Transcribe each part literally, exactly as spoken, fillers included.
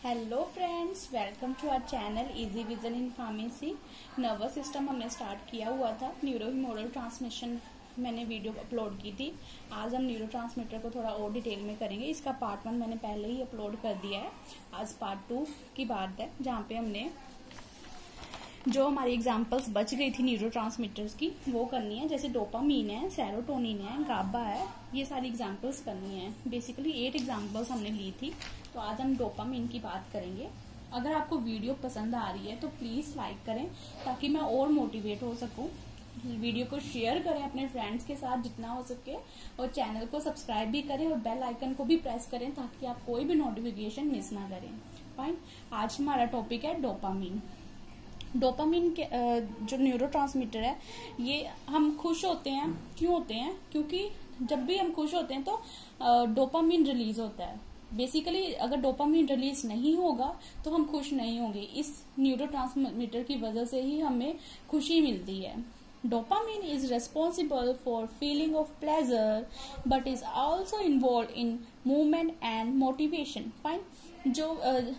Hello friends, welcome to our channel easy vision in pharmacy. Nervous system हमने start किया हुआ था, neuro model transmission मैंने video upload की थी। आज हम न्यूरो ट्रांसमीटर को थोड़ा और डिटेल में करेंगे। इसका पार्ट वन मैंने पहले ही अपलोड कर दिया है। आज पार्ट टू की बात है, जहाँ पे हमने जो हमारी एग्जांपल्स बच गई थी न्यूरो ट्रांसमीटर्स की वो करनी है। जैसे डोपामीन है, सेरोटोनिन है, गाबा है, ये सारी एग्जांपल्स करनी है। बेसिकली एट एग्जांपल्स हमने ली थी, तो आज हम डोपामीन की बात करेंगे। अगर आपको वीडियो पसंद आ रही है तो प्लीज लाइक करें ताकि मैं और मोटिवेट हो सकूं। वीडियो को शेयर करें अपने फ्रेंड्स के साथ जितना हो सके, और चैनल को सब्सक्राइब भी करें और बेल आइकन को भी प्रेस करें ताकि आप कोई भी नोटिफिकेशन मिस ना करें। फाइन, आज हमारा टॉपिक है डोपामीन। डोपामीन के जो न्यूरोट्रांसमीटर है, ये हम खुश होते हैं। क्यों होते हैं? क्योंकि जब भी हम खुश होते हैं तो डोपामीन रिलीज होता है। बेसिकली अगर डोपामीन रिलीज नहीं होगा तो हम खुश नहीं होंगे। इस न्यूरोट्रांसमीटर की वजह से ही हमें खुशी मिलती है। Dopamine is responsible for feeling of pleasure but is also involve in movement and motivation. Fine, जो uh,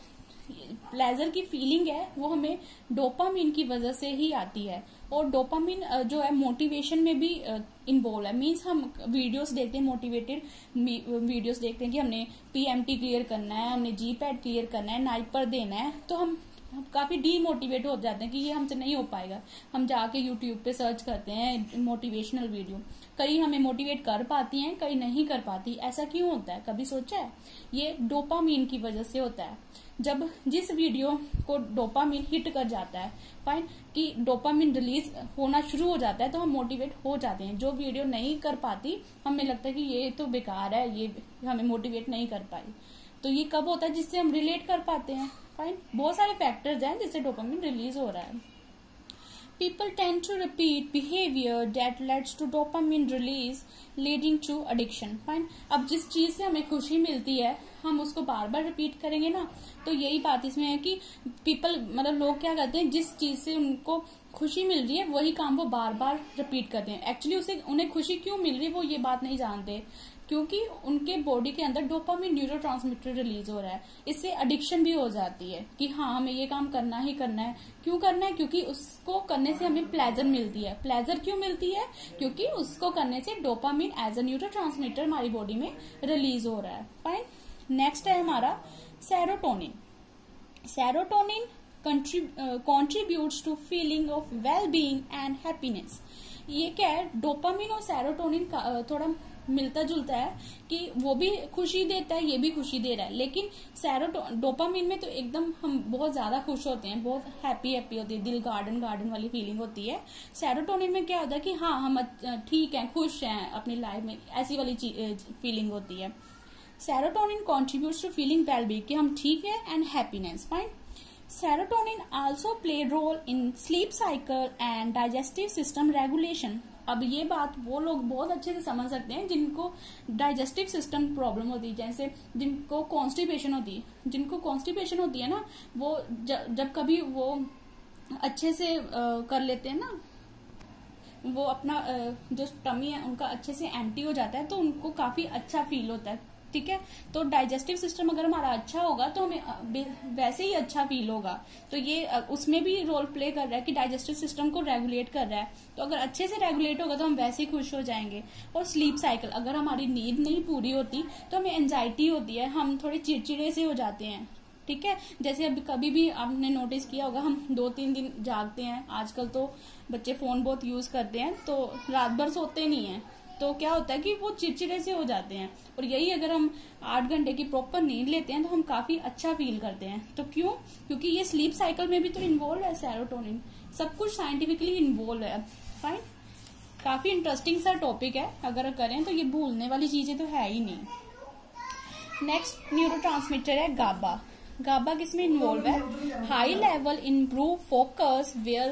प्लेजर की फीलिंग है वो हमें डोपामीन की वजह से ही आती है। और डोपामीन जो है मोटिवेशन में भी इन्वॉल्व है। मींस हम वीडियोस देखते हैं, मोटिवेटेड वीडियोस देखते हैं कि हमने पीएमटी क्लियर करना है, हमने जी पैड क्लियर करना है, नाइट पर देना है, तो हम हम काफी डीमोटिवेट हो जाते हैं कि ये हमसे नहीं हो पाएगा। हम जाके यूट्यूब पे सर्च करते हैं मोटिवेशनल वीडियो। कई हमें मोटिवेट कर पाती हैं, कई नहीं कर पाती। ऐसा क्यों होता है? कभी सोचा है? ये डोपामीन की वजह से होता है। जब जिस वीडियो को डोपामीन हिट कर जाता है, फाइन, कि डोपामीन रिलीज होना शुरू हो जाता है, तो हम मोटिवेट हो जाते हैं। जो वीडियो नहीं कर पाती, हमें लगता है कि ये तो बेकार है, ये हमें मोटिवेट नहीं कर पाई। तो ये कब होता है? जिससे हम रिलेट कर पाते हैं। फाइन, बहुत सारे फैक्टर्स हैं जिससे डोपामीन रिलीज हो रहा है। People tend to repeat behavior that leads to dopamine release, leading to addiction. Fine. अब जिस चीज से हमें खुशी मिलती है हम उसको बार बार रिपीट करेंगे ना, तो यही बात इसमें है कि पीपल मतलब लोग क्या करते हैं, जिस चीज से उनको खुशी मिल रही है वही काम वो बार बार रिपीट करते हैं। एक्चुअली उसे उन्हें खुशी क्यों मिल रही है वो ये बात नहीं जानते, क्योंकि उनके बॉडी के अंदर डोपामीन न्यूरोट्रांसमीटर रिलीज हो रहा है। इससे एडिक्शन भी हो जाती है कि हाँ हमें ये काम करना ही करना है। क्यों करना है? क्योंकि उसको करने से हमें प्लेजर मिलती है। प्लेजर क्यों मिलती है? क्योंकि उसको करने से डोपामीन एज अ न्यूरोट्रांसमीटर हमारी बॉडी में रिलीज हो रहा है। फाइन, नेक्स्ट है हमारा serotonin. Serotonin contributes to feeling of well being and happiness. ये क्या है? डोपामीन और सेरोटोनिन का थोड़ा मिलता जुलता है कि वो भी खुशी देता है, ये भी खुशी दे रहा है। लेकिन सेरोटो डोपामीन में तो एकदम हम बहुत ज्यादा खुश होते हैं, बहुत हैप्पी हैप्पी होती है, दिल गार्डन गार्डन वाली फीलिंग होती है। सेरोटोनिन में क्या होता है कि हाँ हम ठीक हैं, खुश हैं अपनी लाइफ में, ऐसी वाली फीलिंग होती है। Serotonin contributes to feeling well being, कि हम ठीक है, and happiness. Fine, serotonin also play role in sleep cycle and digestive system regulation. अब ये बात वो लोग बहुत अच्छे से समझ सकते हैं जिनको डाइजेस्टिव सिस्टम प्रॉब्लम होती है, जैसे जिनको कॉन्स्टिपेशन होती है। जिनको कॉन्स्टिपेशन होती है ना, वो ज, जब कभी वो अच्छे से आ, कर लेते हैं ना, वो अपना आ, जो टमी है उनका अच्छे से एम्प्टी हो जाता है, तो उनको काफी अच्छा फील होता है। ठीक है, तो डाइजेस्टिव सिस्टम अगर हमारा अच्छा होगा तो हमें वैसे ही अच्छा फील होगा। तो ये उसमें भी रोल प्ले कर रहा है कि डाइजेस्टिव सिस्टम को रेगुलेट कर रहा है। तो अगर अच्छे से रेगुलेट होगा तो हम वैसे ही खुश हो जाएंगे। और स्लीप साइकिल, अगर हमारी नींद नहीं पूरी होती तो हमें एंजाइटी होती है, हम थोड़े चिड़चिड़े से हो जाते हैं। ठीक है, जैसे अभी कभी भी आपने नोटिस किया होगा, हम दो तीन दिन जागते हैं। आजकल तो बच्चे फोन बहुत यूज करते हैं, तो रात भर सोते नहीं है, तो क्या होता है कि वो चिड़चिड़े से हो जाते हैं। और यही अगर हम आठ घंटे की प्रॉपर नींद लेते हैं तो हम काफी अच्छा फील करते हैं। तो क्यों? क्योंकि ये स्लीप साइकिल में भी तो इन्वॉल्व है सेरोटोनिन। सब कुछ साइंटिफिकली इन्वॉल्व है। फाइन, काफी इंटरेस्टिंग सा टॉपिक है। अगर करें तो ये भूलने वाली चीजें तो है ही नहीं। नेक्स्ट न्यूरोट्रांसमीटर है गाबा। गाबा किसमें इन्वॉल्व है? High level improve focus where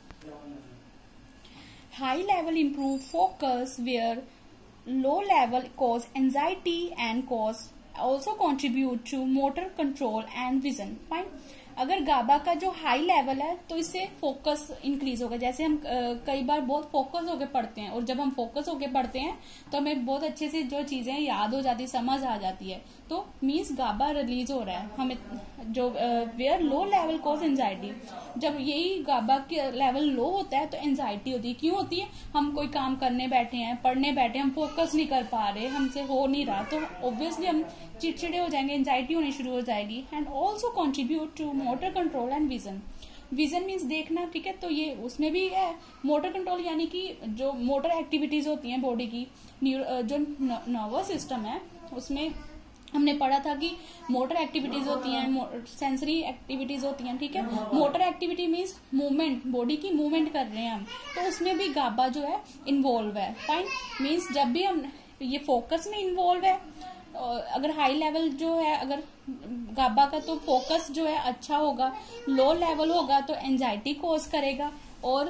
high level improve focus where low level cause anxiety and cause also contribute to motor control and vision. Fine, अगर गाबा का जो हाई लेवल है तो इससे फोकस इंक्रीज होगा। जैसे हम कई बार बहुत फोकस होके पढ़ते हैं, और जब हम फोकस होके पढ़ते हैं तो हमें बहुत अच्छे से जो चीजें याद हो जाती, समझ आ जाती है, तो मीन्स गाबा रिलीज हो रहा है हमें। जो where low level cause anxiety, जब यही गाबा के लेवल लो होता है तो एंजाइटी होती है। क्यों होती है? हम कोई काम करने बैठे हैं, पढ़ने बैठे, हम फोकस नहीं कर पा रहे, हमसे हो नहीं रहा, तो ऑब्वियसली हम चिड़चिड़े हो जाएंगे, एंजाइटी होनी शुरू हो जाएगी। And also contribute to motor control and vision. Vision means देखना, ठीक है, तो ये उसमें भी है। मोटर कंट्रोल यानी कि जो मोटर एक्टिविटीज होती हैं बॉडी की, जो नर्वस सिस्टम है उसमें हमने पढ़ा था कि मोटर एक्टिविटीज होती हैं, सेंसरी एक्टिविटीज होती हैं, ठीक है। Motor activity means movement, body की मूवमेंट कर रहे हैं हम, तो उसमें भी गाबा जो है इन्वॉल्व है। फाइन, मीन्स जब भी हम ये फोकस में इन्वॉल्व है, अगर हाई लेवल जो है अगर गाबा का, तो फोकस जो है अच्छा होगा, लो लेवल होगा तो एंजाइटी कॉज करेगा। और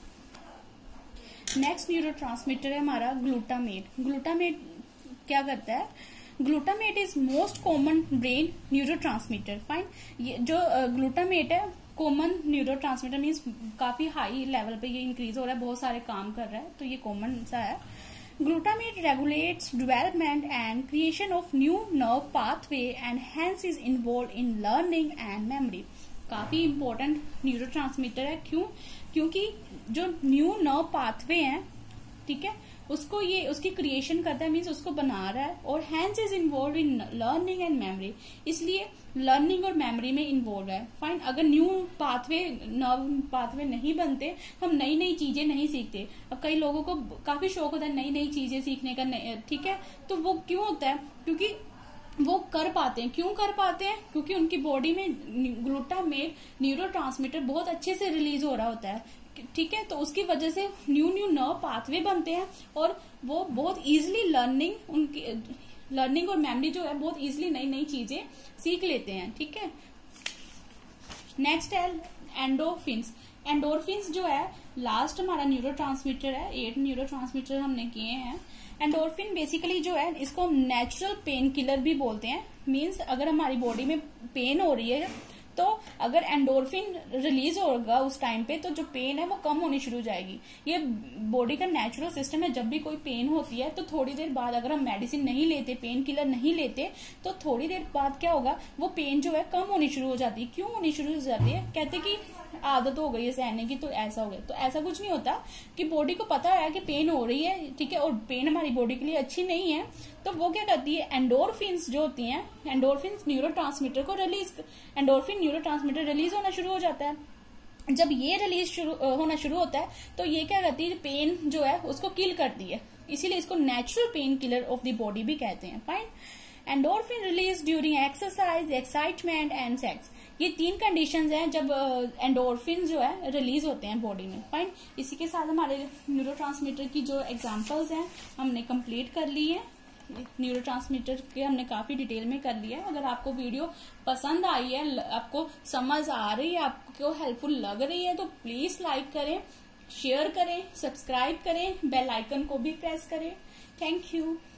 नेक्स्ट न्यूरोट्रांसमीटर है हमारा ग्लूटामेट। ग्लूटामेट क्या करता है? Glutamate is most common brain neurotransmitter. Fine, ये जो ग्लूटामेट है कॉमन न्यूरोट्रांसमीटर, मीन्स काफी हाई लेवल पे ये इंक्रीज हो रहा है, बहुत सारे काम कर रहा है, तो ये कॉमन सा है। Glutamate regulates development and creation of new nerve pathway and hence is involved in learning and memory. काफी important न्यूरोट्रांसमीटर है। क्यों? क्योंकि जो न्यू नर्व पाथवे हैं, ठीक है, उसको ये उसकी क्रिएशन करता है, मीन्स उसको बना रहा है, और hence is involve in learning and memory, इसलिए लर्निंग और मेमोरी में इन्वॉल्व है। फाइन, अगर न्यू पाथवे नर्व पाथवे नहीं बनते, हम नई नई चीजें नहीं सीखते। अब कई लोगों को काफी शौक होता है नई नई चीजें सीखने का, ठीक है, तो वो क्यों होता है? क्योंकि वो कर पाते हैं। क्यों कर पाते हैं? क्योंकि उनकी बॉडी में ग्लूटामेट न्यूरोट्रांसमीटर बहुत अच्छे से रिलीज हो रहा होता है, ठीक है, तो उसकी वजह से न्यू न्यू नर्व पाथवे बनते हैं, और वो बहुत इजीली लर्निंग उनकी लर्निंग और मेमोरी जो है बहुत इजीली नई नई चीजें सीख लेते हैं, ठीक है। नेक्स्ट है एंडोर्फिन्स। एंडोर्फिन्स जो है लास्ट हमारा न्यूरोट्रांसमीटर है, एट न्यूरोट्रांसमीटर हमने किए हैं। एंडोर्फिन बेसिकली जो है इसको हम नेचुरल पेन किलर भी बोलते हैं। मीन्स अगर हमारी बॉडी में पेन हो रही है तो अगर एंडोर्फिन रिलीज होगा उस टाइम पे, तो जो पेन है वो कम होनी शुरू हो जाएगी। ये बॉडी का नेचुरल सिस्टम है। जब भी कोई पेन होती है तो थोड़ी देर बाद अगर हम मेडिसिन नहीं लेते, पेन किलर नहीं लेते, तो थोड़ी देर बाद क्या होगा, वो पेन जो है कम होनी शुरू हो जाती है। क्यों होनी शुरू हो जाती है? कहते कि आदत हो गई है सहने की, तो ऐसा हो गया। तो ऐसा कुछ नहीं होता, कि बॉडी को पता है कि पेन हो रही है, ठीक है, और पेन हमारी बॉडी के लिए अच्छी नहीं है, तो वो क्या करती है, एंडोर्फिन्स जो होती हैं, एंडोर्फिन्स न्यूरोट्रांसमीटर को रिलीज एंडोर्फिन न्यूरोट्रांसमीटर रिलीज होना शुरू हो जाता है। जब ये रिलीज शुरू होना शुरू होता है तो ये क्या करती है, पेन जो है उसको किल करती है, इसीलिए इसको natural painkiller of the body भी कहते हैं। Fine, endorphin release during exercise, excitement and sex. ये तीन कंडीशंस हैं जब एंडोर्फिन जो है रिलीज होते हैं बॉडी में। फाइन, इसी के साथ हमारे न्यूरोट्रांसमीटर की जो एग्जांपल्स हैं हमने कंप्लीट कर ली है। न्यूरोट्रांसमीटर के हमने काफी डिटेल में कर लिया है। अगर आपको वीडियो पसंद आई है, आपको समझ आ रही है, आपको हेल्पफुल लग रही है, तो प्लीज लाइक करें, शेयर करें, सब्सक्राइब करें, बेल आइकन को भी प्रेस करें। Thank you.